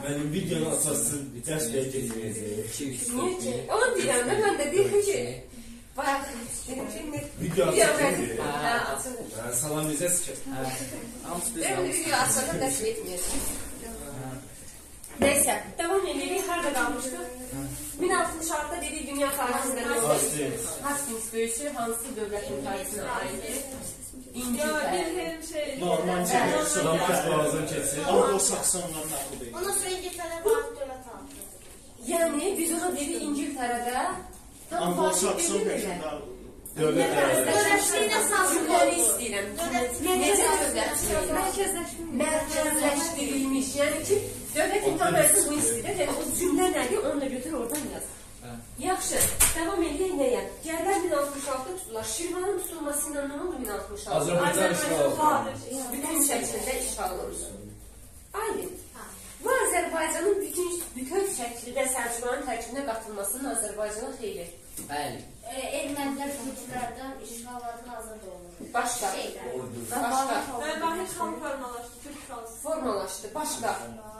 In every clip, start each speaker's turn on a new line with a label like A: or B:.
A: Mənim videonun əsası dərs bəyə getməyəcək.
B: Niyə ki? Onu deyirəm də, mən də deyirəm ki, bayaq dedim ki,
A: Video açılır.
B: Hə, açılır.
A: Salam necəsiz ki?
B: Dedim, video açılır, dərs etməyəcək. Neyse, devam edelim. Harada kalmıştık? 1066'da dediği dünya tarihinde Hastings döyüşü hansı devletin tarihine aittir? İngiltere.
A: Normanca.
C: Anglo-Saksonlar məğlub edildi.
D: Ondan sonra İngiltere vardı dövlət aldı.
B: Yani biz ona dedi İngiltere'de
C: Anglo-Sakson hökmdarı.
B: Dövlətçiliyin əsasları istəyirəm. Necə mərkəzləşdirilmiş. Yəni ki, dövlətin təməsi bu istəyir. Yəni o cümlə nədir? Onu da götür oradan yaz. Yaxşı, devam edək nəyə? Gərlər 1066 tuturlar. Şirvanın tutulması ilə nə oldu 1066?
A: Azərbaycan işğal olundu.
B: Bütün şəkildə işğal olundu. Aydın. Bu Azərbaycanın bütün şəkildə Səlcuqların tərkibinə qatılmasının Azərbaycana xeyri.
E: Bəli.
D: Ermənilər Türklərdən işğallardan azad olunur.
B: Başqa.
D: Başqa.
F: Vahid xalq formalaşdı, Türk xalqı.
B: Formalaşdı. Başqa.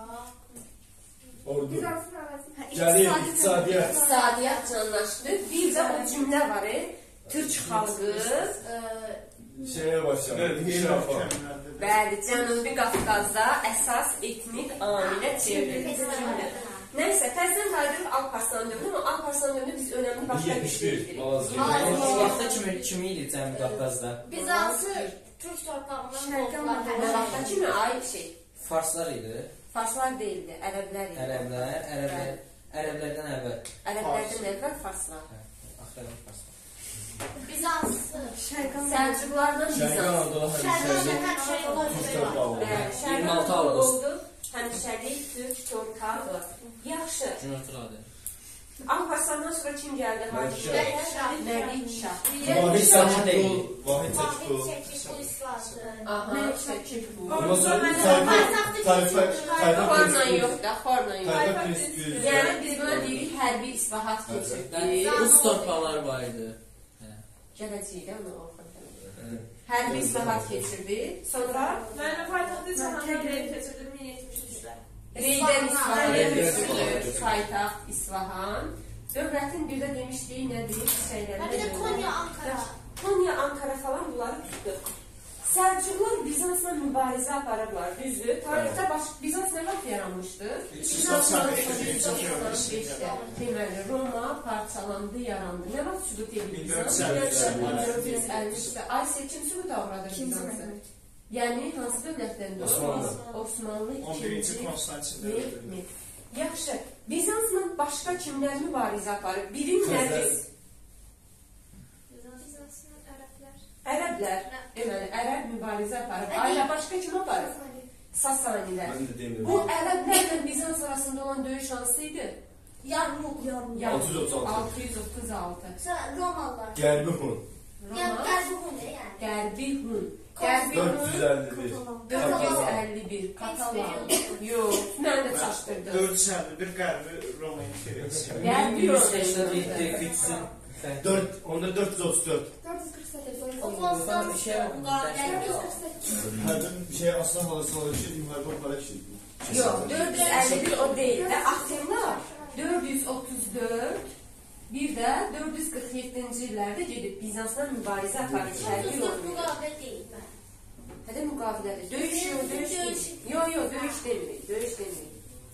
A: Ordu. Gəlir, iqtisadiyyat.
B: İqtisadiyyat canlaşdı. Bir də o cümlə var. Türk xalqı
A: Şeyə başladı.
B: bəli, Cənubi Qafqazda əsas etnik amilə çevrildi. Neyse, təzdən qayıdırıq Alparslan dövrünə, amma Alparslan dövrünə biz önəmli başqa bir şey edirik.
E: Vaxtda kimi idi Cənubi Qafqazda?
D: Bizans'ı Türk torpağından qovdular.
B: Nə vaxtda kimi ay şey?
E: Farslar idi.
B: Farslar deyildi, ərəblər idi.
E: Ərəblərdən əvvəl.
B: Ərəblərdən əvvəl Farslar.
E: Axtarım Farslar.
D: Bizans'ı.
B: Səlcuqlardan Bizans. Şərqan oldu. Həmişəlik Türk torpağı. Yaxşı. Alparslandan sonra kim gəldi? Məlik Şah.
A: Vahid Çəkib. Vahid
B: Məlik Şəkib. Xorla yox da, xorla yox. Yəni biz buna deyirik hərbi islahat keçirdik.
E: Rus torpaqları var idi.
B: Gələcəkdə onu oxudum. Hərbi islahat keçirdi. Sonra
F: Mənim paytaxtı İsfahandan reyb keçirdim 1073'də.
B: Reydən İsfahan keçirdi. Paytaxt İsfahan. Dövlətin bir də demişdiyi nədir?
D: Bir də Konya, Ankara.
B: Konya, Ankara falan bunları tutdu. Səlcuqlar Bizansla mübarizə aparırlar, düzdür. Tarixdə Bizans nə vaxt yaranmışdı? 395'də. Deməli, Roma parçalandı, yarandı. Nə vaxt süqut edildi Bizans? 1453'də. Asiya kim süquta uğradı Bizansı? Yəni, hansı dövlətdən? Osmanlı
C: 11-ci Konstantin dövləti.
B: Yaxşı, Bizansla başqa kimlər mübarizə aparır? Birin nədir? Ərəblər. Deməli, Ərəb mübarizə aparır. Ailə başqa kim aparır? Sasanilər. Bu Ərəblərlə Bizans arasında olan döyüş hansıydı?
D: Yarmuk.
B: 636.
D: Romalılar.
A: Qərbi Hun.
D: Qərbi Hun ne yani?
B: Qərbi Hun. Qərbi Hun
A: 451.
B: 451. Katalan. Yox, mən də çaşdırdım.
C: 451 Qərbi Roma İmperiyası.
B: Qərbi
E: Bitsin.
A: Onda 434.
D: 448. Okuldan
E: Bir şey yok.
A: Hərdən bir şey aslan halası oluşur, müharibə para kişidir.
B: Yox, 451 o deyil də. Axırlar 434, bir də 447-ci illərdə gedib Bizansla mübarizə aparır. Şərqi olmuyor.
D: Müqavilə deyil mən.
B: Hədə müqavilədir. Döyüş yox, döyüş deyil. Yox, döyüş demirik, döyüş demirik.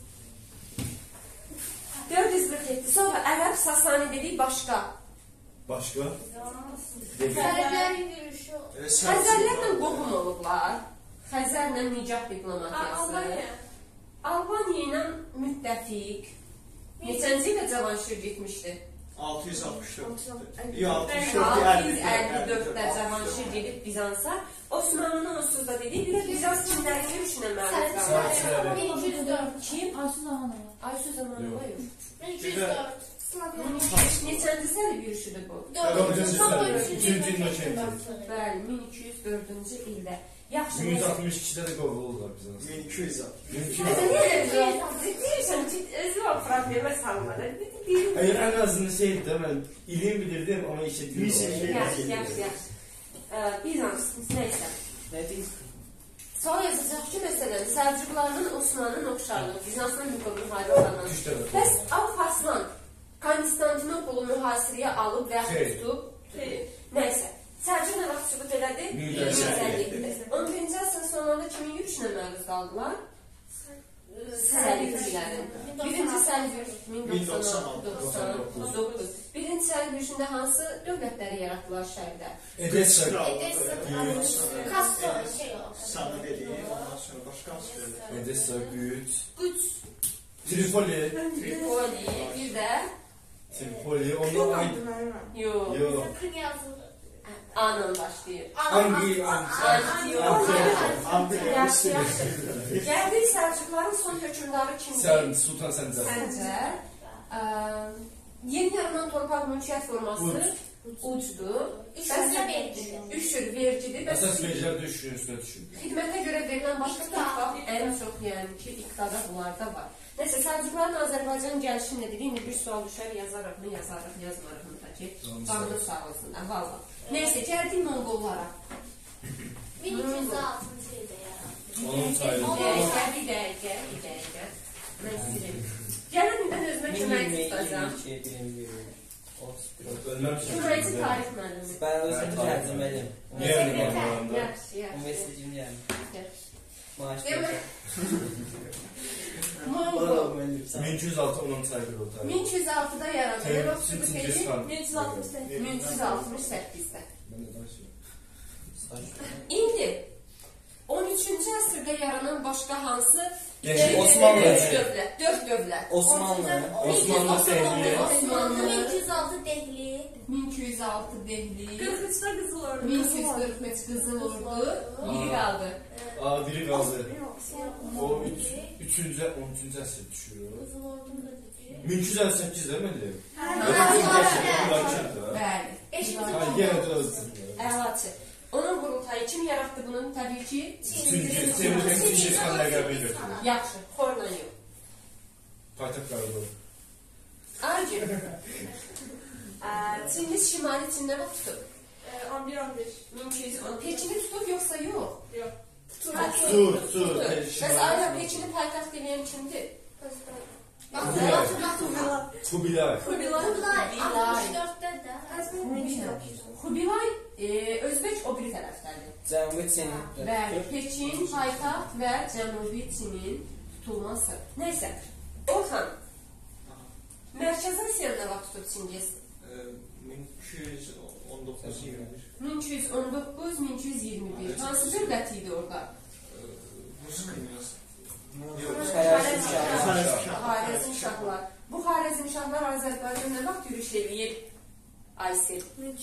B: 447, sonra Ərəb, Sasani dedik başqa.
A: Başqa?
D: Xərəblərin yürüyüşü.
B: Xəzərlərlə qohum olublar. Xəzərlə nicah diplomatiyası. Albaniya ilə müttəfiq. Neçənci ilə Cavanşir getmişdi?
C: 664.
B: 654-də Cavanşir gedib Bizansa. Osmanlı'nın onsuz da dedik. Bir də Bizans kimlərin yürüyüşünə məruz qalır.
D: 1204.
B: Kim? Aysuz Zamanova yox.
D: 1204.
B: Neçənci səli yürüyüşüdür bu?
A: 3-cü ildə
B: Bəli, 1204-cü ildə. Yaxşı,
A: 162-də də qovulurlar Bizans.
C: 1200.
B: deyirsən ki, özü o problemə salmadı.
A: Hayır, en azından şeydi de ben ilim bilirdim ama işitmiyorum.
B: Yaxşı. Bizans, neysə.
E: Nə deyirsən?
B: Sual yazacaq ki, məsələn, Səlcuqların Osmanın oxşarlığı, Bizansın müharibə Bəs Alparslan Konstantinopolu mühasirəyə alıb və tutub. Nəysə, Səlcuq nə vaxt sübut elədi? 1157-də. 11-ci əsrin sonlarında kimin yürüşünə məruz qaldılar? Səlcuqların. Birinci Səlcuq 1099. Birinci Səlcuq yürüşündə hansı dövlətləri yaratdılar şəhərdə?
A: Edessa.
D: Kastor, şey o.
C: Sana dediğim, ondan sonra başka söyle.
A: Edessa, Güç.
D: Güç.
A: Tripoli.
B: Tripoli, bir də
A: Tripoli. Ondan aynı.
B: yox.
A: Yok.
D: Sakın yazıldı.
B: A-la başlayır.
A: Hangi?
B: Yaxşı, yaxşı. Gəldik Səlcuqların son hökmdarı kimdir?
A: Sen Sultan Səncər.
B: Səncər. Yeni yaranan torpaq mülkiyyət forması ucdur.
D: İşinizə verdi.
B: Üşür, vergidir.
A: Əsas vergilər düşürün üstünə düşür.
B: Xidmətə görə verilən başqa torpaq ən çox yəni ki, iqtada bunlarda var. Nəsə, Səlcuqların Azərbaycan gəlişi nədir? İndi bir sual düşər, yazaraq mı, yazaraq, yazmaraq mı? Bağlı sağ olsun, valla. Neyse, gəldik Monqollara.
D: 1206-cı ildə yarandı.
A: Onun sayılır.
B: Dəqiqə. Mən sileyim. Gəlin, mən özümə köməkçi tutacağım.
A: Ölməmişəm.
B: Köməkçi tarix müəllimi.
E: Ben özüm tərcümeliyim.
B: Yaxşı.
E: Universitetim yani. Maaş
B: Demək,
E: Bana
B: Monqol.
E: müəllim.
A: 1206 onun sayılır o tarih.
B: 1206-da yarandı. Ne vaxt sübut edin?
F: 1168.
B: 1168-də.
A: Ben de danışıyorum.
B: İndi 13-cü əsrdə yaranan başqa hansı
E: Osmanlı.
B: 4 dövlət.
E: Osmanlı.
A: Osmanlı Səhiyyə.
B: Osmanlı.
D: 1206 Dehli.
B: 1206 Dehli.
F: 43'te Kızıl Ordu.
B: 1843 Qızıl Ordu. Biri qaldı.
A: Aa, biri kaldı. O 13-cü əsr düşür o.
D: Kızıl Ordu'nun da dedi.
A: 1258 değil mi?
B: Bəli.
A: Ha, yenə də özür.
B: Əlaçı. Onun qurultayı kim yarattı bunun? Təbii ki,
A: Çünki Çingiz Xan ləqəbi götürür.
B: yaxşı, xorla yox.
A: Paytaxt qarabağ.
B: Argü. Çingiz şimali Çində vaxt tutub.
F: 11-11.
B: 1210. Pekini tutub yoxsa yox?
F: Yok.
A: Tutur.
B: Bəs ayda Pekini paytaxt eləyən kimdir?
A: Kubilay.
D: Kubilay 64'te de.
B: Xubilay Özbək o biri tərəfdədir.
E: Cənubi Çinin.
B: Bəli, Pekin, paytaxt və Cənubi Çinin tutulması. Nəysə, Orxan, Mərkəzi Asiyanı nə vaxt tutub Çingiz? 1219-1221. Hansı dövlət idi orada? Xarəzmşahlar. Bu Xarəzmşahlar Azərbaycan nə vaxt yürüş eləyir? Aysel.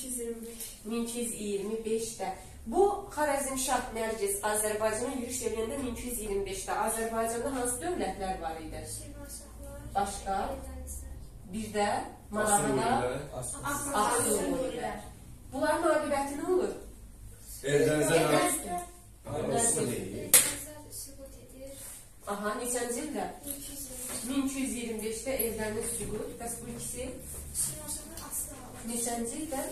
B: 1225-də. Bu Xarəzmşah Nərgiz Azərbaycana yürüş eləyəndə 1225-də. Azərbaycanda hansı dövlətlər var idi? Başqa? Bir də Marağada Assurlular. Bunların aqibəti nə olur?
A: Eldənizə
B: Aha, neçənci ildə? 1225-də Eldəniz süqut. Bəs bu ikisi? Neçənci ildə?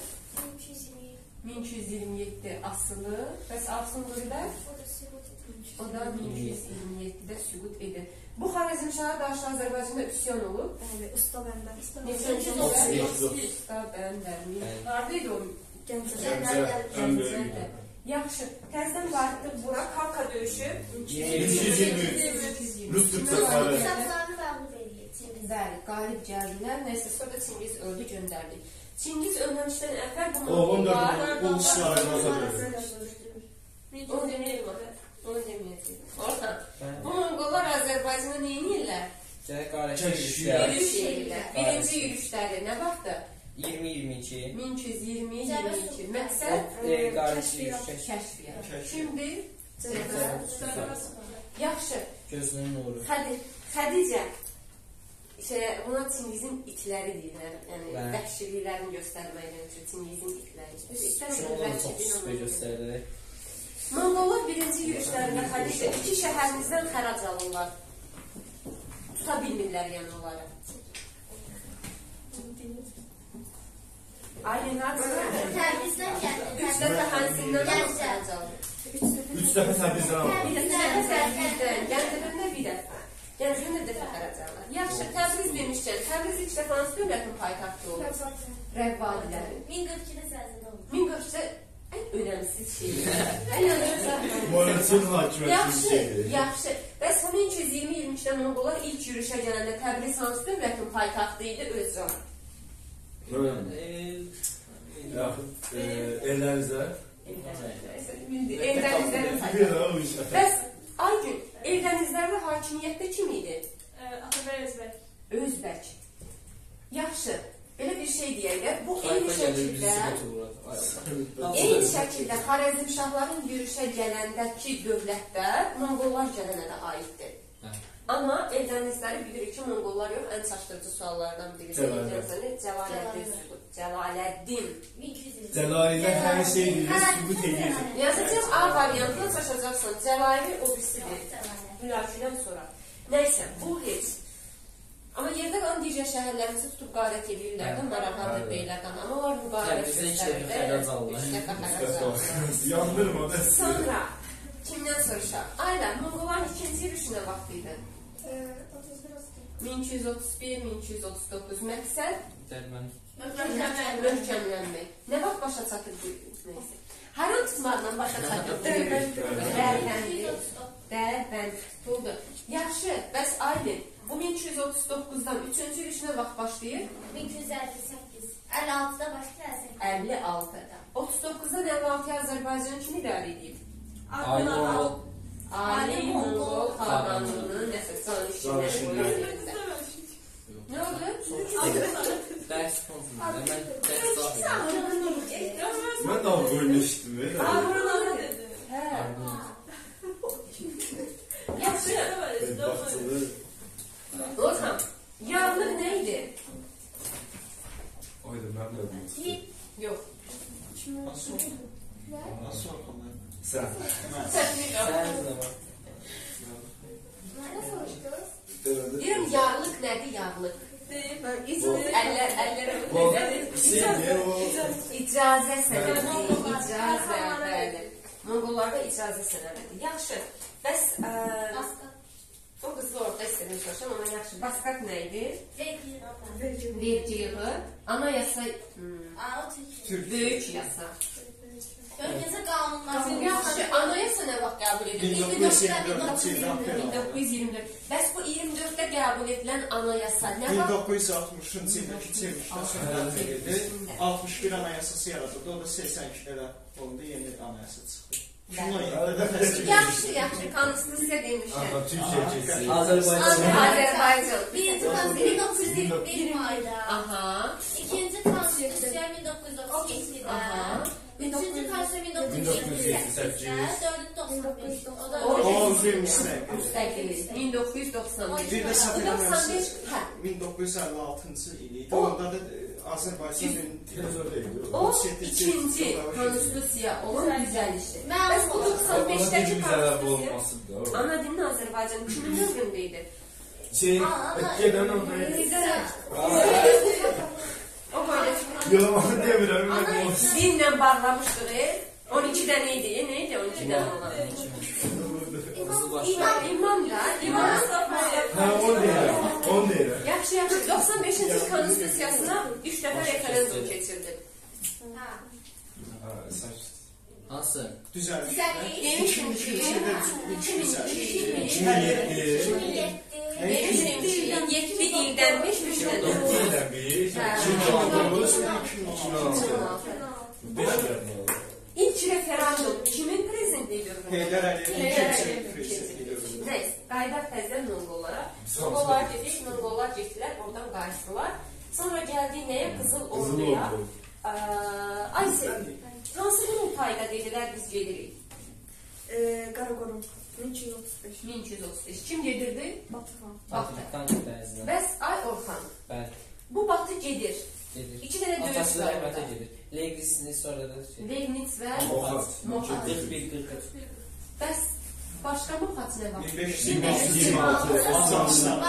B: 1227 asılı. Bəs Assurlular? O da 1227-də süqut edir. Bu Xarəzmşah'a qarşı Azərbaycanda üsyan olub.
F: Bəli, usta bəndə.
B: Neçənci ildə? Usta bəndə. Haradaydı o? Gəncədə. Yaxşı, təzdən qayıtdıq bura. Kalka döyüşü.
A: 1223. Rus Türkçələri.
D: Saflarını məğlub eləyir.
B: Bəli, qalib gəldilər. Nəysə, sonra da Çingiz öldü, göndərdik. Çingiz ölməmişdən əvvəl bu
A: O, 14
B: Monqollar...
A: uluslararası bölüm.
B: Onu deməyəm. Onu deməyəcək. Orhan, bu Monqollar Azərbaycana nə edirlər?
E: Keşif.
B: Yürüş edirlər. Birinci yürüşləri nə vaxtdır?
E: 20-22.
B: 1220-22. Məqsəd kəşfiyyat. Kimdir? Yaxşı.
E: Gözünün nuru.
B: Xədicə. Buna Çingizin itləri deyirlər. Yəni, vəhşiliklərini göstərməkdən üçün Çingizin itləri. Monqollar birinci yürüşlərində Xədicə 2 şəhərimizdən xərac alırlar. Tuta bilmirlər yəni onları. Aynen, harcı.
D: Təbrizdən gəldi.
B: 3 dəfə hənsindən xərac alır.
F: 3 dəfə
A: 3 dəfə Təbrizdən aldım.
B: Bir dəfə Təbrizdən, Gəncədən bir dəfə. Gəncədən bir dəfə xərəclərlər. Yaxşı, Təbriz demişkən, Təbriz ilk dəfə hansı dövlətin paytaxtı olur? Rəvvadiləri.
D: 1042-də səhzədə olmuş.
B: 1042-də ən önəmsiz şeydir. Ən önəmsiz.
A: Moratin hakimiyyəti
B: Yaxşı,
A: şeydir.
B: yaxşı. Bəs 1220-23-də Monqollar ilk yürüşə gələndə Təbriz hansı dövlətin paytaxtı idi? Özcan.
A: Eldənizdə.
B: Eldənizlərin paytaxtı. Bəs Aygün, Eldənizlərdə hakimiyyətdə kim idi?
F: Atabey Özbək.
B: Özbək. Yaxşı, belə bir şey deyək də, bu eyni şəkildə Xarəzmşahların yürüşə gələndəki dövlətlər Monqollar gələnə də aiddir. Amma Eldənizləri bilirik ki, Monqollar yox, ən çaşdırıcı suallardan birisi. Cəlaləddin.
A: Cəlaləddin hər şey deyir, sübut edir.
B: Yazacaq A variantına çaşacaqsan. Cəlaləvi o birisidir. Mülaküdən sonra. Nəysə, bu heç. Amma yerdə qalan digər şəhərlərimizi tutub qarət edirlər də, Maraqadır, Beylərdən. Amma onlar müqarət göstərirlər.
A: Yandırmadı.
B: Sonra, kimdən soruşaq? Ayla, Monqolların ikinci yürüşünə vaxt idi. 1231-1239 məqsəd möhkəmlənmək. Nə vaxt başa çatır bu? Haran tutmaqla başa çatır? Dərbənd tutuldu. Yaxşı, bəs Aylin, bu 1239-dan 3-cü yürüşünə vaxt başlayır?
D: 1258. 56-da başlayır.
B: 56. 39-dan 56-ya Azərbaycan kimi idarə edib? Ali Monqol Xaqanlığının danışıqları. Nə oldu?
E: Dərs konusunda mən dərs
A: Mən daha bölmüşdüm.
F: Ağrıları dedi.
B: Hə. Yaxşı.
A: Baxtılı.
B: Orhan, yağlıq nə idi?
A: Ayda mən də bilmişdim.
B: Yox.
C: Nasıl oxunur?
A: Sən.
D: Nerede soruştunuz?
B: Deyirəm, yağlıq nədir, yağlıq? Əllərə İcazə sənədi, icazə, bəli. Monqollarda icazə sənədidir. Yaxşı, bəs o qızlı orada istədim soruşam, amma yaxşı. Basqat nə idi? Vergi yığı. Anayasa, böyük yasa.
D: Bölgesi kanunlar.
B: Yaxşı, anayasa nə vaxt qəbul edilir? 1924. Bəs bu 24-də qəbul edilən anayasa nə vaxt?
C: 1960-cı ildəki çevrişdə söhbət edir. 61 anayasası yaradıldı. O da 82-də oldu, yeni anayasa çıxdı.
B: Yaxşı, yaxşı, konstitusiya demişlər.
A: Türkiyə keçsin.
B: Azərbaycan.
D: Birinci konstitusiya 1921 ayda.
B: Aha.
D: İkinci konstitusiya 1932'de. Üçüncü konstitusiya 1978'de. Dördüncü 95'te. O da
C: O bir müstəqil.
B: 1995.
C: Bir də səhv
B: 95. Hə.
C: 1956-cı il idi. Orada da Azərbaycanın
B: O ikinci konstitusiya olan düzəlişdir. Bəs bu 95-dəki konstitusiya ana dilin Azərbaycan kimin dövründə idi?
A: Gedən o
B: böyle.
A: Yalan demirəm.
B: Dinlə bağlamışdır. 12 dənə idi. Neydi 12 dənə olan? İmam da. İmam Mustafa.
A: Hə, onu deyirəm.
B: Yaxşı, yaxşı. 95-ci konstitusiyasına 3 dəfə referendum keçirdi.
E: Hansı?
C: düzəlmiş.
B: Demişim ki, 2007 ildən 5 dənə. İlk referandum kimin prezidentliyi dövründə?
C: Heydər Əliyev prezidentliyi.
B: Neyse, qayıdaq təzdən Monqollara. Monqollar dedik, Monqollar getdilər, oradan qayıtdılar. Sonra gəldik nəyə? Qızıl Orduya. Aysel, hansı qurultayda dedilər biz gedirik?
F: Qaraqorun. 1235.
B: 1235. Kim gedirdi?
F: Batıxan.
B: Batı.
E: Bəzən.
B: Bəs Ay Orxan,
E: Bəli.
B: bu Batı gedir.
E: Gedir.
B: 2 dənə döyüş
E: Atası
B: var.
E: rəhmətə gedir. Legrisini sonra da
B: Legnitz və
A: Mohat.
B: Mohat.
E: 41-43.
B: Bəs başqa Mohat nə var?
C: 1526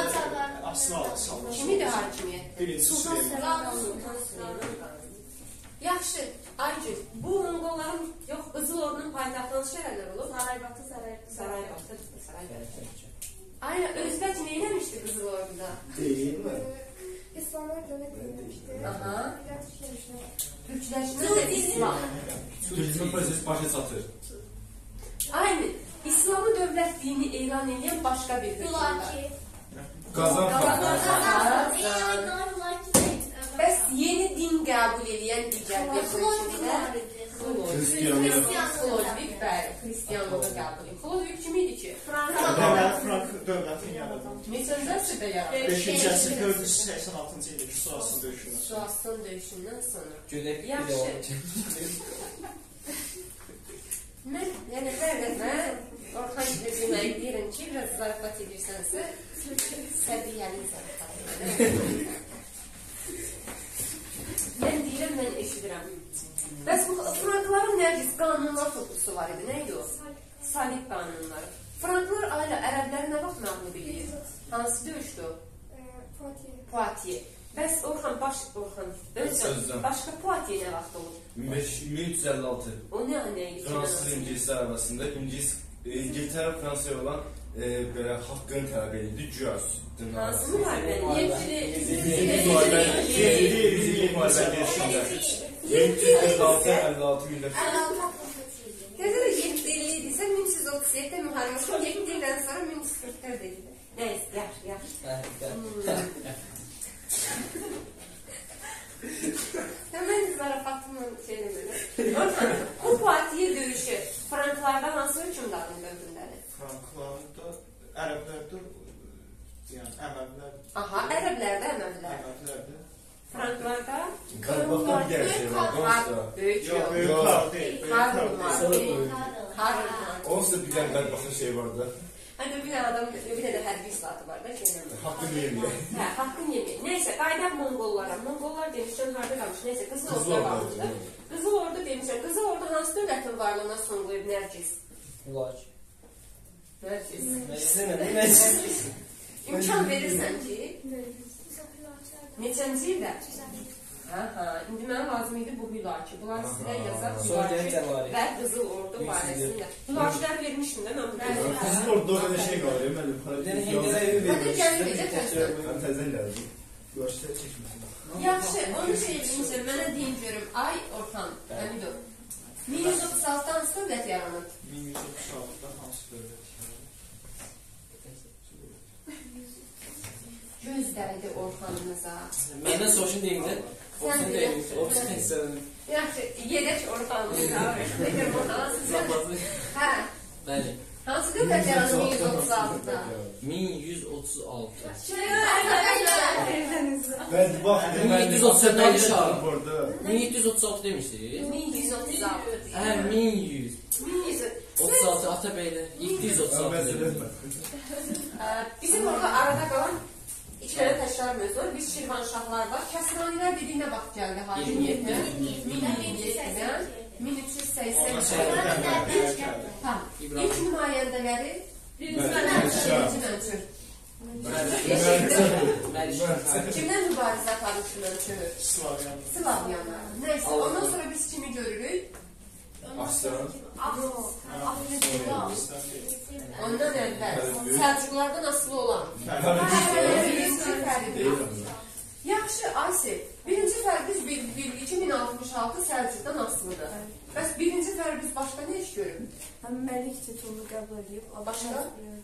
C: Aslan salmış.
B: Kimidir hakimiyyətdə?
C: Birinci Süleyman.
B: Sultan Süleyman. Yaxşı, Aygün, bu Monqolların, yox, Qızıl Ordunun paytaxtı hansı şəhərlər olub?
F: Saraybatı.
B: Saraybatı. Aynen, Özbək nə eləmişdi Qızıl Orduda?
A: Değil mi?
D: İslam'a dönük edilmişti.
B: Aha.
D: Biraz işlemişler.
B: Türkləşmə də İslam.
A: Turizm prosesi başa çatır.
B: Aynen, İslamı dövlət dini elan edən başqa bir hökmdar.
D: Bulaki.
A: Qazan
B: Bəs yeni din qəbul edən digər bir hökmdar?
A: Hristiyanlar.
B: Xlodvig, bəli, Xristiyanlığı qəbul edir. Xlodvig kim idi ki?
C: Frank dövlətin yaradıldı.
B: Neçəncə əsrdə yaratdı?
C: 5-ci əsr 486-cı ildə Suasın döyüşündə.
B: Suasın döyüşündən sonra.
E: Gödək bir
B: Yaxşı.
E: də olacaq.
B: Mən, yəni hər dəfə Orxan kimi demək deyirəm ki, biraz zarafat edirsənsə, səbiyyəli zarafat edirəm. Mən deyirəm, mən eşidirəm. Bəs bu Frankların nərgiz qanunlar toplusu var idi, nə idi o? Salib qanunları. Franklar ailə ərəbləri nə vaxt məğlub edir? Hansı döyüşdü o? Poitiers. Bəs Orxan, başqa Poitiers nə vaxt olur?
A: 1356.
B: O nə idi?
A: Fransız İngilizlər arasında İngiltərə Fransaya olan belə haqqını tələb edirdi, güya.
B: Hansı müharibəni?
A: 1356 ildə.
B: Təzə də 750 idisə 1337-də müharibəsi 7 ildən sonra 1344 edildi. Nəysə, yaxşı. Mən zarafatımla şeyini belə. Orxan, bu Poitiers döyüşü Franklarda hansı hökmdarın dövründədir?
C: Franklarda, ərəblərdə, yəni əməvlər.
B: Aha, ərəblərdə, əməvlər.
C: Əməvlərdə.
B: Franklarda
A: Qarabağda bir dənə şey var,
B: böyük
C: Yox,
B: yox.
C: böyük kral deyil.
B: Harun.
A: Onsuz da bir dənə qarabağda şey var da.
B: Hani bir adam, bir de hərbi islahatı var da şeylə.
A: Haqqını yemiyor.
B: Hə, haqqını yemir. Nəysə, qaydaq Monqollara. Monqollar demişdən harda qalmış? Nəysə, Qızıl Ordu'da qalmışdı. Qızıl Ordu demişəm. Qızıl Ordu hansı dövlətin varlığına son qoyub Nərgiz?
E: Bulaq.
B: Nərgiz.
E: Nərgiz.
B: İmkan verirsən ki, neçənci ildə? Hə, indi mənə lazım idi bu Hülaki. Bunlar sizə yazar Hülaki və Qızıl Ordu barəsində. Hülakilər vermişdim də mən bu Qızıl
A: Qızıl Ordu'da öyle şey var ya, ben təzən gəldim. Görsələr çəkmişsin.
B: Yaxşı, onu şey demişəm, mənə deyin görüm. Ay Orxan, Həmidov. 1136-da hansı dövlət yaranıb?
C: 1136-da hansı dövlət
B: Gözdəydi Orxanımıza.
E: Məndən soruşun deyim də.
B: Sən deyim. Yaxşı, gedək Orxanımıza. Hə,
E: Bəli.
B: hansı dövlət yaranıb 1136-da?
E: 1136.
A: Ben bak,
E: 1736 şahı.
A: burada.
E: 1736 demişdik.
B: 1136.
E: Hə, 1100.
B: 1136.
E: 36 Atabeydə 736 demişdik.
B: Bizim orada arada qalan iki tane təkrar mövzu var. Biz Şirvanşahlar var. Kəsranilər dediyinə bax gəldi hakimiyyətdən. 1707-dən 1380. Tamam. İlk nümayəndələri birinci Mənçur. Kimdən mübarizə aparmışdı Mənçur? Slavyanlar. Neyse, ondan sonra biz kimi görürük?
A: Aslan.
B: Ondan əvvəl Səlcuqlardan asılı olan. Birinci fərqi. Yaxşı, Aysel. Birinci fərqimiz bildik ki, 1066 Səlcuqdan asılıdır. Bəs birinci fərqimiz başqa nə iş görüb?
F: Məlik titulunu qəbul edib.
B: Başqa?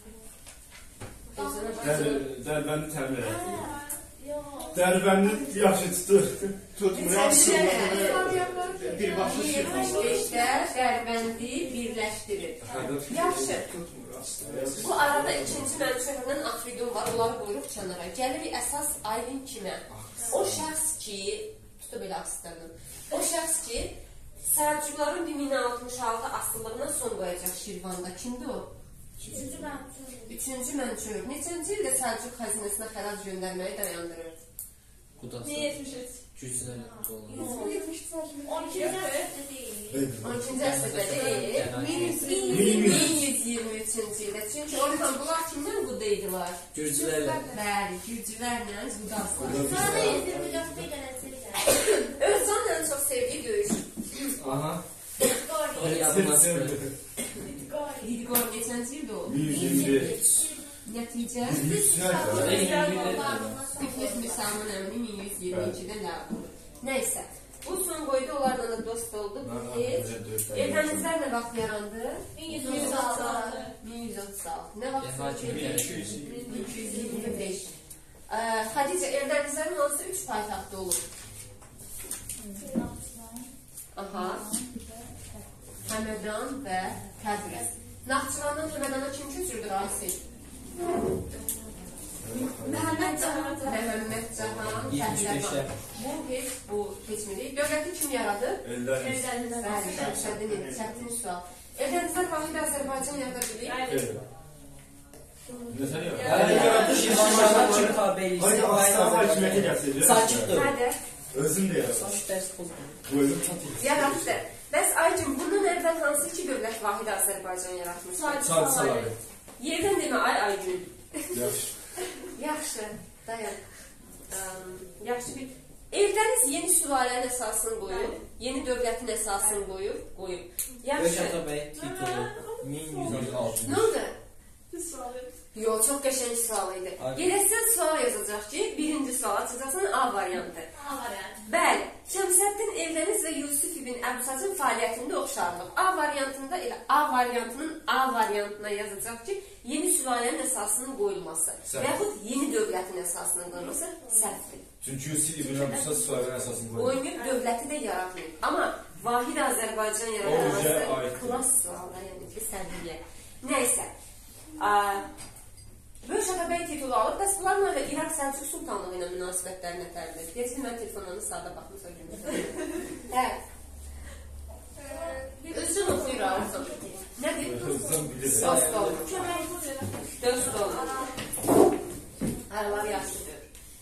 A: Dərbəndi təmin edir. Dərbəndi yaxşı tutur.
C: Tutmuyor, birbaşa
B: İşte Dərbəndi birləşdirir. Yaxşı. Bu arada ikinci Mənçurdan Afridun var, onları buyuruq kənara. Gəlirik əsas aydın kimə? O şəxs ki, tutub elə asıdırdım. O şəxs ki, Səlcuqların 1066 asıllığına son qoyacaq Şirvanda. Kimdir o? Üçüncü Mənçur. Neçənci ildə Səlcuq xəzinəsinə xərac göndərməyi dayandırır?
E: Qudası. 200
F: 12
B: 12-ci əsrdə deyil. 1123-cü ildə Çünki oradan bunlar kimdən quda idilər?
E: Gürcülərlə.
B: Bəli, gürcülərlə qudaslar.
D: Sonra 124 gələcək.
B: Özcanın ən çox sevdiyi döyüş.
A: Aha.
E: Onu yazılmaz.
B: Didqor neçənci ildə oldu?
A: 125.
B: Nəticə? Bütlük Müsəlman əmri 1122-də ləğv oldu. Nəysə, bu son boyda onlarla da dost oldu. Evlənizlər nə vaxt yarandı? 1136. Nə vaxt? 1225. Xadicə, evlənizlərin hansı 3 paytaxtda olur? Aha. Həmədan və Təbriz. Naxçıvandan Həmədana kim köçürdü Rasim? Məhəmməd Cahan, Pəhləvan. Bu heç bu keçmirik. Dövləti kim yaradı? Şəmsəddin, çətin sual. Evlənizlər vahid Azərbaycan yarada bilir?
E: Sakitdir.
B: Hədə?
A: Özüm də yaradım. Boyum çatır.
B: Yaratdı. Bəs Aycım, bundan əvvəl hansı iki dövlət vahid Azərbaycan yaratmışdır?
A: Saçsaları.
B: Yerdən demə, Aygün.
A: Yaxşı.
B: Yaxşı, dayan. Yaxşı bir... Eldəniz yeni sülalənin əsasını qoyub, yeni dövlətin əsasını qoyub. Yaxşı.
E: Rəşad bəy titulu 1116.
B: Nə oldu?
F: Biz sual et.
B: Yox, çox qəşəng sual idi. Gələksən sual yazacaq ki, birinci sual açacaqsan A variantı. Bəli, Şəmsəddin Eldəniz və Yusif ibn Əbsacın fəaliyyətində oxşarlıq. A variantında elə A variantının A variantına yazacaq ki, yeni sülalənin əsasının qoyulması və yaxud yeni dövlətin əsasının qoyulması səhvdir.
A: Çünki Yusif ibn Əbsaz sualın əsasını qoydu.
B: Qoymayıb dövləti də yaratmayıb. Amma vahid Azərbaycan yaradılması klass suallar, yəni ki, səviyyə. Nəysə, Böyük Şatabəy titulu alıb, bəs bunlarla da İraq Səlcuq Sultanlığı ilə münasibətləri nətərdir? Deyəsin, mən telefonlarını sağda baxım, söyləyəm. Hə. Özün oxuyur ağzım. Nədir? Dost olun. Dost olun. Aralar yaxşıdır.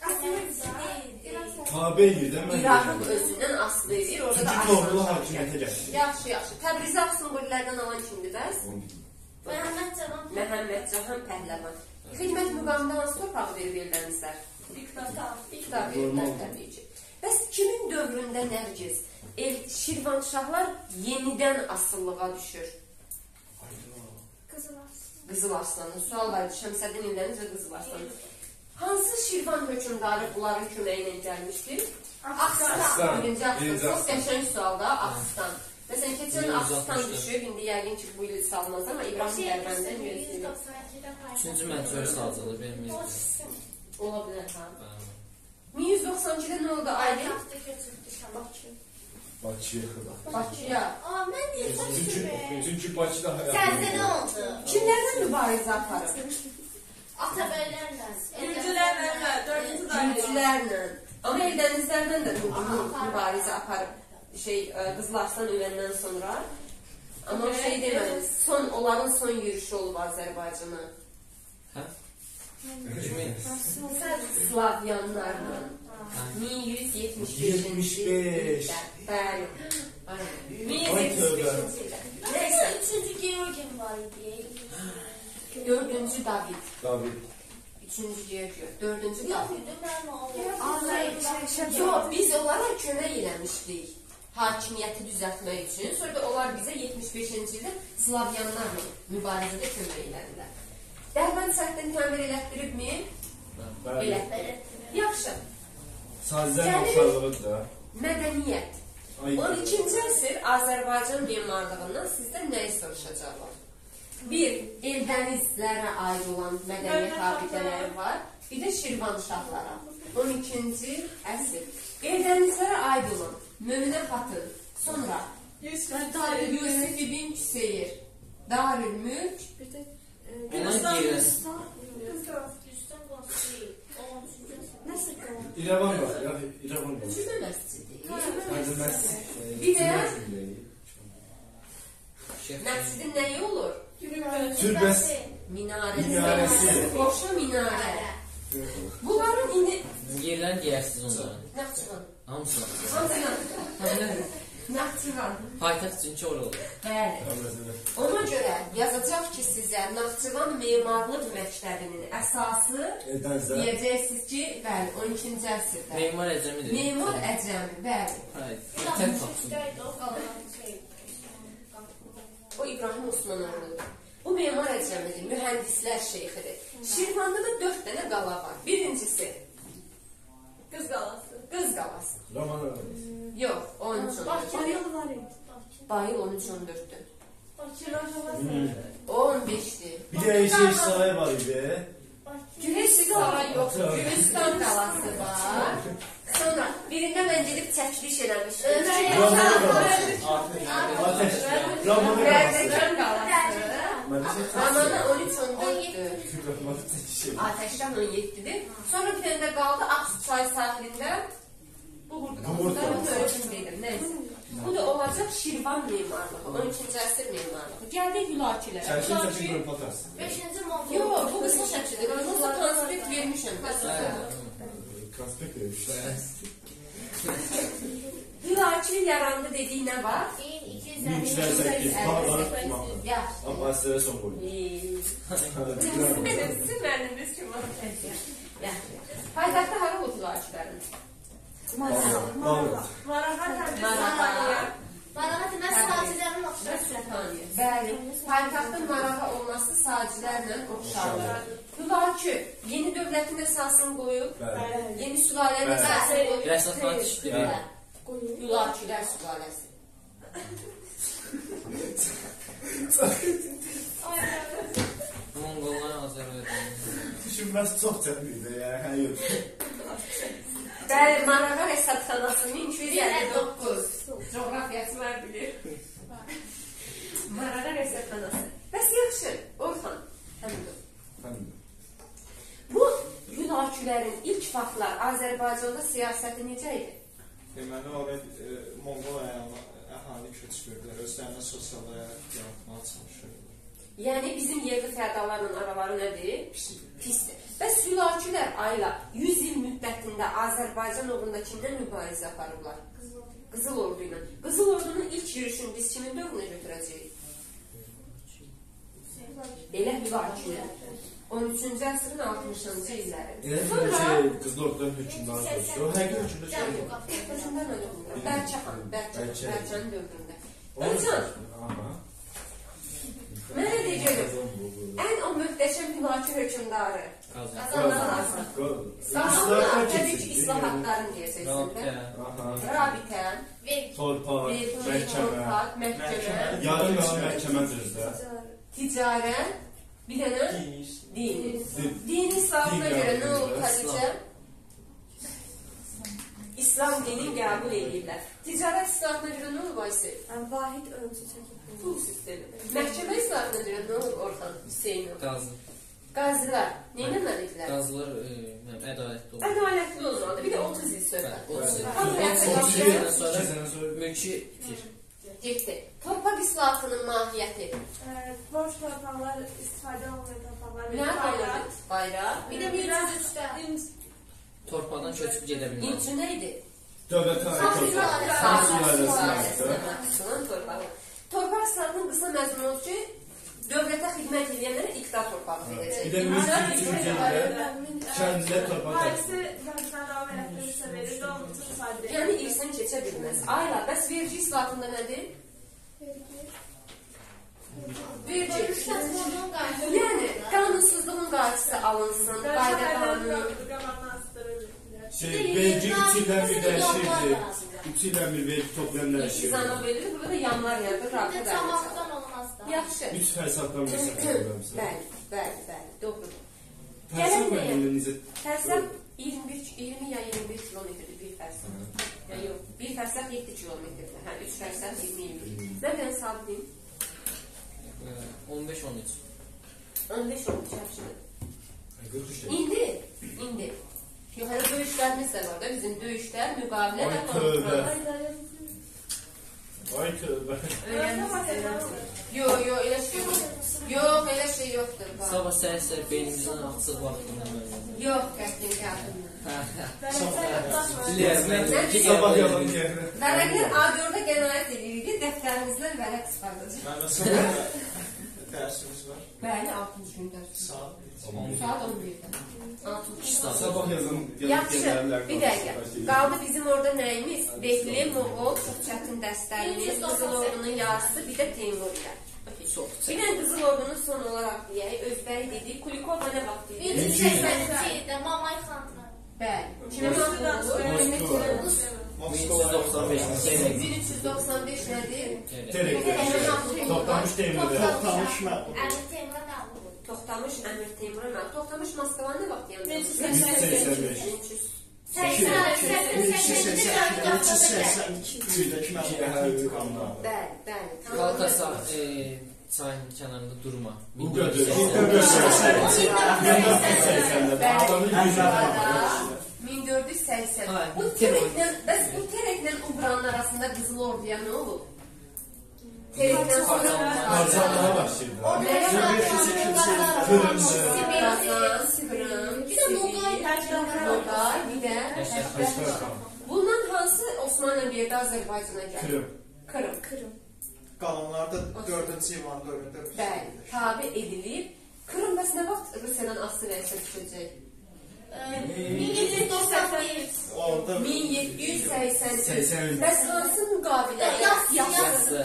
A: Tabi edirdən mən
B: İraqın özündən asılı edir, orada da
A: çünki Toğrulu hakimiyyətə gəlir.
B: Yaxşı, yaxşı. Təbrizi Axsunqurilərdən alan kimdir bəs? Məhəmməd Cahan Pəhləvan. Xidmət müqamında hansı torpağı verir Eldənizlər? İqtar verirlər təbii ki. Bəs kimin dövründə Nərgiz? Şirvanşahlar yenidən asıllığa düşür. Qızıl Arslanı. Sual var idi, Şəmsəddin Eldəniz və Qızıl Arslanı. Hansı Şirvan hökümdarı bunların köməyi ilə gəlmişdir? Axsistan. Birinci Axsistan. Çox qəşəng sualda Axsistan. Məsələn, keçən Axsistan düşüb, indi yəqin ki, bu il salmaz, amma İbrahim Dərbəndən yüzüyor.
E: Üçüncü mənçör salcalı benim yerim.
B: Ola bilər, ha. 1192-də nə oldu Aylin?
A: Bakıya xıda.
B: Bakıya.
A: Çünki Bakıda
D: Sənsə nə oldu?
B: Kimlərdən mübarizə aparıb?
D: Atabəylərlə.
F: Gürcülərlə, dördüncü dairə.
B: Gürcülərlə. Amma Eldənizlərdən də mübarizə aparıb. Qızıl Arslan öləndən sonra. Amma deməli, onların son yürüyüşü olub Azərbaycana.
E: Hə? Kimin?
B: Slavyanlarla. 1175. Bəli. 1175-ci ildə. Nəysə.
D: Üçüncü Georgim var idi.
B: Dördüncü David. Üçüncü Georgiy. Dördüncü David. Yox, biz onlara kömək eləmişdik. Hakimiyyəti düzəltmək üçün. Sonra da onlar bizə 75-ci ildə Slavyanlarla mübarizədə kömək elədilər. Dərbənd səhvdən təmir elətdiribmi? Elətdirib. Yaxşı.
A: Sazizlərin oxşarlığıdır da.
B: Mədəniyyət. 12-ci əsr Azərbaycan memarlığından sizdən nəyi soruşacaqlar? Bir, Eldənizlərə aid olan mədəniyyət abidələri var. Bir də Şirvanşahlara. 12-ci əsr. Eldənizlərə aid olan Möminə Xatın, sonra Yusif ibn Küseyir, Darülmülk,
A: İrəvan var, İrəvan var.
B: Üçüncü məscidi.
A: Bir
B: də məscidin nəyi olur?
A: Türbəsi.
B: Minarəsi. Qoşa minarə. Bunların indi...
E: Yerlərini deyərsiniz onların.
B: Naxçıvan.
E: Hamısı.
B: Hamısına. Naxçıvan.
E: Paytaxt çünki ora olur.
B: Bəli. Ona görə yazacaq ki, sizə Naxçıvan memarlıq məktəbinin əsası deyəcəksiniz ki, bəli, 12-ci əsrdə.
E: Memar Əcəmidir.
B: Memar Əcəmi, bəli.
E: Tək tapsın.
B: O İbrahim Osmanoğlu'dur. Bu memar Əcəmidir, mühəndislər şeyxidir. Şirvanda da 4 dənə qala var. Birincisi
F: Qız qalası.
B: Qız qalası.
A: Romanov.
B: Yox, 13-14.
F: Bayıl var idi.
B: Bayıl 13-14'dür.
F: Bakıran havası.
B: 15'dir.
A: Bir de şey saray var idi.
B: Güneş saray yoxdur, Gülistan qalası var. Sonra birində mən gedib çəkiliş eləmişdim.
A: Ateş. Romanov kalası.
B: Rəzəkan qalası. Ramana 13-14'dür. Ateşdən 17'dir. Sonra bir tane de qaldı Aksu çay sahilində. Bu burada öğretim dedim. Neyse. Bu da olacaq Şirvan memarlığı, 12-ci əsr memarlığı. Gəldik Hülakilərə.
A: Çərçin qrup atarsın.
D: 5-ci Moğol.
B: Yox, bu qısa şəkildir. Ben olsa konspekt vermişəm.
A: Konspekt vermişler.
B: Hülaki yarandı dediği nə var?
A: 1208 paraları tutmaq.
B: Yaxşı.
A: Abbasilərə son qoydu.
B: Sizin mənimiz kim var? Yaxşı. Paytaxtda hara oldu Hülakilərin?
F: Marağa.
D: Marağa demək sacilərin oxşar.
B: Bəli. Paytaxtın Marağa olması sacilərlə oxşardır. Hülaki yeni dövlətin əsasını qoyub, yeni sülalənin əsasını qoyub.
E: Rəsafat işdir.
B: Hülakilər sülaləsi.
E: Monqollar Azərbaycan.
A: Düşünməz çox çətindir ya. Hə yox.
B: Bəli, Marağa Rəsədxanası 1259. Coğrafiyası var bilir. Marağa Rəsədxanası. Bəs yaxşı, Orxan. Həmdun. Bu Hülakilərin ilk vaxtlar Azərbaycanda siyasəti necə idi?
C: Deməli, oraya Monqol əhali köçürürlər, özlərinə sosial həyat yaratmağa çalışırlar.
B: Yəni bizim yerli fədalarla araları nədir? Pisdir. Bəs Hülakilər ayla 100 il müddətində Azərbaycan uğrunda kimdən mübarizə aparıblar? Qızıl Ordu ilə. Qızıl Ordunun ilk yürüyüşünü biz kimin dövrünə götürəcəyik? Elə Hülakilər. 13-cü əsrin 60-cı illəri.
A: Sonra Qızıl Ordu'dan hökmdarı sözdür. O həqiqi hökmdə sözdür.
B: Özündən ölümdür. Bərçəxan, Bərçənin dövründə.
A: Ölçən.
B: Mənə deyəcəm, ən o möhtəşəm Hülaki hökmdarı. Qazanlar, təbii ki, islahatların deyəcəksin. Rabitə,
A: Torpaq,
B: məhkəmə,
A: yarım məhkəmədir də.
B: ticarət, bir dənə dini. Dini islahına görə nə olur Xədicə? İslam dini qəbul edirlər. Ticarət islahına görə nə olur Vaysi?
F: Vahid ölçü çəkib.
B: Pul sistemi. Məhkəmə islahına görə nə olur Orxan, Hüseyin?
E: Qazı.
B: Qazılar, neynəməlidirlər?
E: Qazılar ədalətli olur.
B: Ədalətli olmalıdır. Bir də 30 il söhbət.
E: 30 il sonra mülki itir.
B: Getdi. Torpaq islahatının mahiyyəti.
F: Boş torpaqlar istifadə olunmayan torpaqlar.
B: Nə bayraq? Bayraq. Bir də bir
E: Torpaqdan köçüb gedə bilmək.
B: İnci nə idi?
A: Dövlətə
B: Torpaq islahatının qısa məzmunu olur ki, dövlətə xidmət edənlərə iqtidar torpağı verəcək.
A: Bir də 1300 ildə kəndində torpaq
F: Varisi versən davam elətdirirsə verir, olmuşsa istifadə edir.
B: Yəni irsən keçə bilməz. Ayla, bəs vergi islahatında nədir? Vergi. Yəni, qanunsuzluğun qarşısı alınsın, qayda qanun.
A: vergi 3 ildən bir dəyişirdi. 3 ildən bir vergi toplayan dəyişirdi.
B: İzana verir, burada da yanlar yardır, rabı da.
D: Cəmaatdan olmaz da.
B: Yaxşı.
A: 3 fəsaddan bir səhvlərimsə.
B: Bəli, doğrudur.
A: Fərsaq məndə necə?
B: Fərsaq 20 ya 21 kilometrdir bir fərsaq. Ya yox, bir fərsaq 7 kilometrdir. Hə, 3 fərsaq 20-21. Nədən sabitliyim?
E: 15-13.
B: 15-13 yaxşıdır.
A: 43
B: İndi. Yox, hələ döyüşlərimiz də var da, bizim döyüşlər, müqavilə və
A: Ay, tövbə. Ay tövbe.
B: Yox, elə şey yox. Yox, elə şey yoxdur.
E: Sabah səhər beynimizdən ağsız vaxtından öyrəndim.
B: Yox, qətlin qadınlar.
A: Sabah yazan yerine.
B: Vərəqlər A4-də qənaət edirik, dəftərimizdən vərəq çıxardacaq.
C: Məndə sabah dərsimiz var.
B: Bəli, 6-cı gün dərs.
C: Saat.
B: Saat 11-də. 6-cı gün.
A: Sabah yazan
B: Yaxşı, bir dəqiqə. Qaldı bizim orada nəyimiz? Behli, Moğol, çox çətin dərslərimiz, Qızıl Ordunun yarısı, bir də Teymurilər. Bir də Qızıl Ordunun son olaraq deyək, Özbəy dedik, Kulikova nə vaxt dedik?
D: 1382-də Mamay xanlar.
B: Bəli. Kimə məxluqdur? 1395 nədir?
A: Terek. Toplamış Teymur'da.
C: Toxtamış məqul.
D: Əli Teymur'a məğlub oldu.
B: Toxtamış Əmir Teymur'a məxluq. Toxtamış Moskva nə vaxt yandı?
C: 1382-də məqul.
B: Bəli.
E: Qalkasa çayın kənarında durma.
A: Bu qədər.
B: 1480. Bu tereklə Uğranın arasında Qızıl Orduya nə olub? Terekdən sonra
A: Parçalara başlaydı.
B: Sibirın, bir də Nogay, bir də bundan hansı Osmanlı birdə Azərbaycana gəldi? Kırım.
C: Qalanlarda 4-cü İvan dövründə
B: Bəli, tabi edilib. Kırım bəs nə vaxt Rusiyadan Asıriyaya düşəcək?
D: 1791.
C: orada
B: 1783. Bəs hansı müqavilə?
D: Yazı.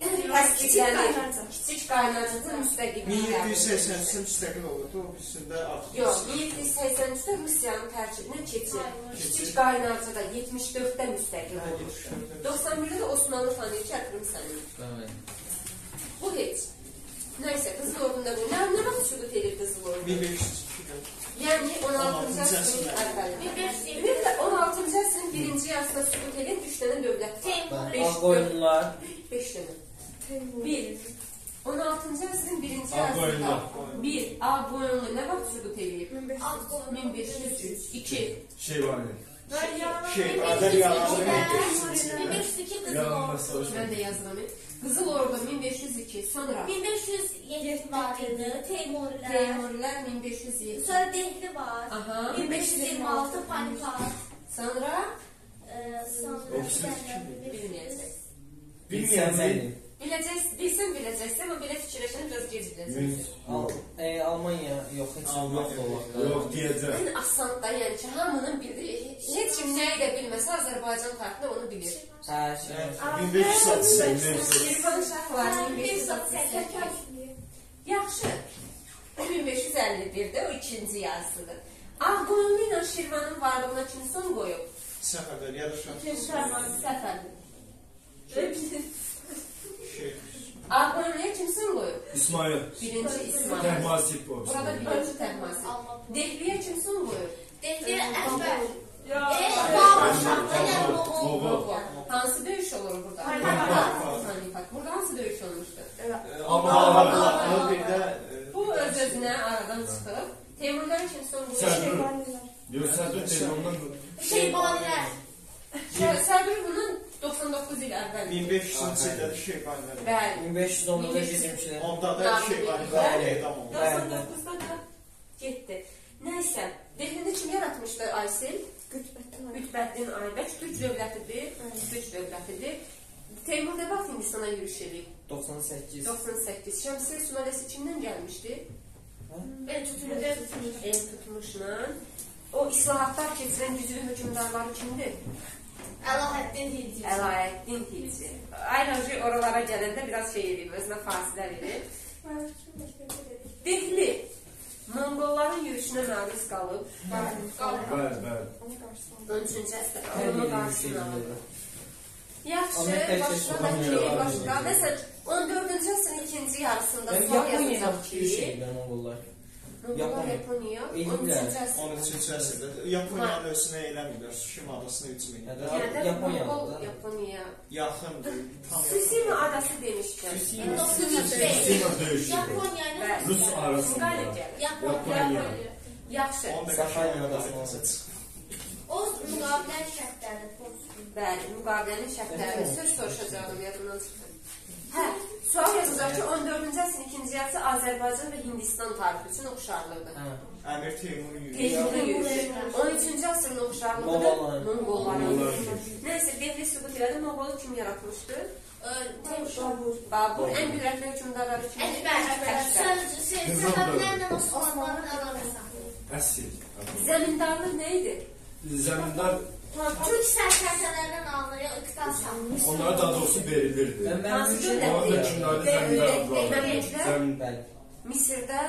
B: Kiçik qaynarcıcı müstəqilliklər.
C: 1783-də müstəqil olurdu, o üstündə artıq.
B: Yox, 1783-də Rusiyanın tərkibinə keçir. Kiçik qaynarcıda 74-də müstəqil olur. 91-də də Osmanlı tanıyır ki, Kırım sənin. Bu heç. Nəysə, Qızıl Ordunda bu. Nə vaxt süqut edir Qızıl Ordu?
C: 1502-də.
B: Yəni 16-cı əsrin əvvəli. 16-cı əsrin birinci yarısında süqut edən 3 dənə dövlət var.
E: Ağqoyunlular.
B: 5 dənə. 1. 16-cı əsrin birinci yarısında 1. Ağqoyunlu nə vaxt süqut edir? 1503. 2.
A: Şey var ya.
C: Adər yalanı.
D: 1502 Qızıl
A: Yalanlar
D: Ordu.
A: savaşı.
B: Mən də yazıram. Qızıl Ordu 1502. Sonra
D: 1507 var idi. Teymurilər.
B: Teymurilər 1507.
D: Sonra Dehli var.
B: Aha.
D: 1526 Panipat.
B: Sonra
A: Bilməyəcək. Bilsən biləcəksən, amma belə fikirləşən biraz gec biləcəksən.
E: Almanya yox, heç yox olur.
A: Yox deyəcək.
B: Ən asan da, yəni ki, hamının bildiyi, heç kim nəyi də bilməsə Azərbaycan tarixində onu bilir.
E: Hə, şey.
C: 1538.
B: İrfan Şah var 1538. Yaxşı. 1551-də o ikinci yarısıdır. Ağqoyunlu ilə Şirvanın varlığına kim son qoyub?
C: Səfərbər yarışan.
B: Səfərli.
C: Şey.
B: Ağqoyunluya kim son qoyub?
A: İsmail.
B: Birinci İsmail.
A: Təhmasib o.
B: Burada birinci Təhmasib. Dehliyə kim son qoyub?
D: Dehli Əkbər.
B: Moğol. Hansı döyüş olur burada? Panipat. Burada hansı döyüş olmuşdur?
C: Amma bir də
B: Bu öz-özünə aradan çıxıb. Teymurlar kim son qoyub?
A: Sərdur. Yox, Sərdur deyil, ondan
D: Şeybanilər.
B: Sərdur bunun 99 il əvvəl.
C: 1500-cü ildə Şeybanilər.
B: Bəli.
E: 1510-da bizimkilər.
C: Onda da Şeybanilər edam oldu.
B: 99-da da getdi. Nəysə, Dehlini kim yaratmışdı Aysel? Qütbəddin Aybək. Türk dövlətidir. Teymur nə vaxt Hindistana yürüş edib?
E: 98.
B: 98. Şəmsiyə sülaləsi kimdən gəlmişdi?
D: El
B: Tutmuşla. O islahatlar keçirən güclü hökümdarları kimdir?
D: Əlahəddin Hilci.
B: Əlahəddin Hilci. Ayrıca oralara gələndə biraz şey edib, özünə fasilə verir. Dehli. Monqolların yürüyüşünə məruz qalıb.
A: Bəli.
B: 13-cü əsrdə onu qarşısına alıb. Yaxşı, başqa. Məsələn, 14-cü əsrin ikinci yarısında sual yazacaq ki,
E: Monqollar.
B: Monqollar Yaponiya, 13-cü əsrdə.
C: 13-cü əsrdə Yaponiyanın özünə eləmirlər, Şuşim adasını ütməyir.
B: Yaponiya.
C: Yaxındır.
B: Tsusima adası demişkən.
D: Yaponiya ilə
A: Rus arasında.
D: Yaponiya.
B: Yaxşı.
C: Onda Qaşanın adasını çıxır.
D: O müqavilə şərtləri.
B: Bəli, müqavilənin şərtlərini söz soruşacağım yadımdan çıxdı. Hə, sual yazacaq ki, 14-cü əsrin ikinci yarısı Azərbaycan və Hindistan tarixi üçün oxşarlıqdır.
C: Əmir Teymurun yürüyüşü.
B: Teymurun yürüyüşü. 13-cü əsrin oxşarlıqdır. Monqolların. Nəysə, devli sübut elədi. Monqolu kim yaratmışdı? Babur. Ən qüdrətli hökmdarları kim?
D: Səbəblərlə Osmanlıların arasında.
A: Əsl.
B: Zəmindarlıq nə idi?
A: Zəmindar
D: Türk sərkərdələrdən alınır, ya iqtisad sağlayır.
A: onlara daha doğrusu verilirdi.
B: Hansı
A: Ama
B: dövlətdir?
A: hökümdarda zəmindar
B: Məmləklər
E: Bəli.
B: Misirdə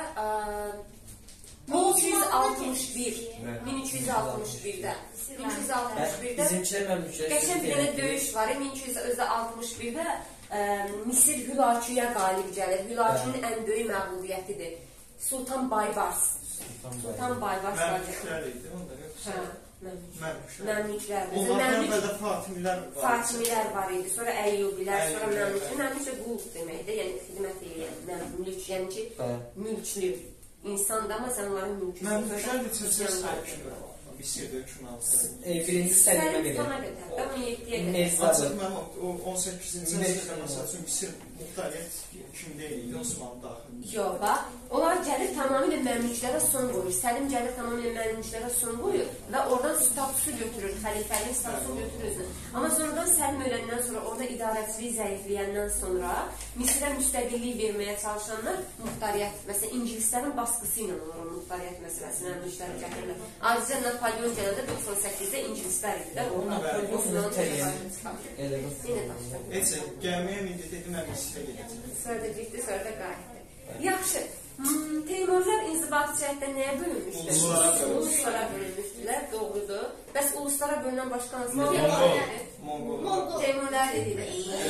B: 1361-də 1361-də
E: Bizimkilər məmləklər.
B: qəşəng bir dənə döyüş var. 1361-də Misir Hülaküyə qalib gəlir. Hülakünün ən böyük məğlubiyyətidir. Sultan Baybars. Sultan Baybars var.
C: Məmlüklər idi, onda yoxsa?
B: Məmlüklər.
C: Onlardan əvvəldə Fatimilər var.
B: Fatimilər var idi. Sonra Əyyubilər, sonra Məmlüklər. Məmlük də qul deməkdir. Yəni xidmət edən məmlük, yəni ki, mülklü insandır, amma sən onların mülküsün.
C: Məmlüklər neçəsi sayılır? Misirdə hökmranlığı.
E: Birinci Səlimə qədər.
B: Sənə qədər. 17-yə qədər.
C: Açıq mən 18-ci əsrdə məsəl üçün Misir muxtariyyət kimdə idi? Osmanlı daxilində.
B: Yox, bax, onlar gəlir tamamilə məmlüklərə son qoyur. Səlim gəlir tamamilə məmlüklərə son qoyur və oradan statusu götürür, xəlifəliyin statusunu götürür özünə. Amma sonradan Səlim öləndən sonra, orada idarəçiliyi zəifləyəndən sonra Misirə müstəqillik verməyə çalışanlar muxtariyyət, məsələn, İngilislərin baskısı ilə olur o muxtariyyət məsələsini məmlüklərə gətirirlər. Azicə Napolyon gələndə 98-də İngilislər idi də, onlar Osmanlı tərəfindən çıxardı. Yenə daşdı.
C: Heç, gəlməyə indi dedim, mən Misirə gedəcəm.
B: Sonra da getdi, sonra da qayıtdı. Yaxşı. Teymurlar inzibati cəhətdə nəyə bölünmüşdür? Uluslara bölünmüşdülər, doğrudur. Bəs uluslara bölünən başqa hansı?
C: Monqol.
B: Teymurlar dediler.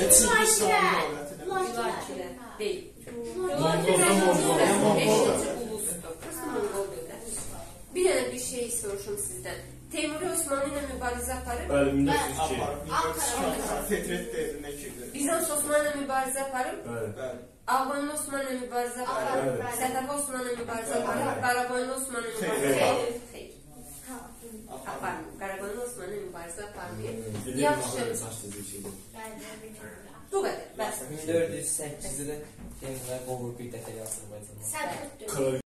B: Hülakilər. Deyil.
A: Monqoldan Monqol.
B: Beşinci ulusdur. Prosta Monqol dövlət. Bir dənə bir şey soruşum sizdən. Teymuri Osmanlı ilə mübarizə aparıb?
A: Bəli, 1902.
C: Fetret devrində kirdi.
B: Bizans Osmanlı ilə mübarizə aparıb?
A: Bəli.
B: Ağbanlı Osmanlı ilə mübarizə aparıb? Səfəvi Osmanlı ilə mübarizə aparıb? Qaraqoyunlu Osmanlı ilə mübarizə aparıb? Xeyr. Aparmıyor. Qaraqoyunlu Osmanlı ilə mübarizə aparmıyor. Yaxşı. Bu qədər. Bəs.
E: 1408-də Teymurlar qovur bir dəfə Azərbaycandan.
D: Sən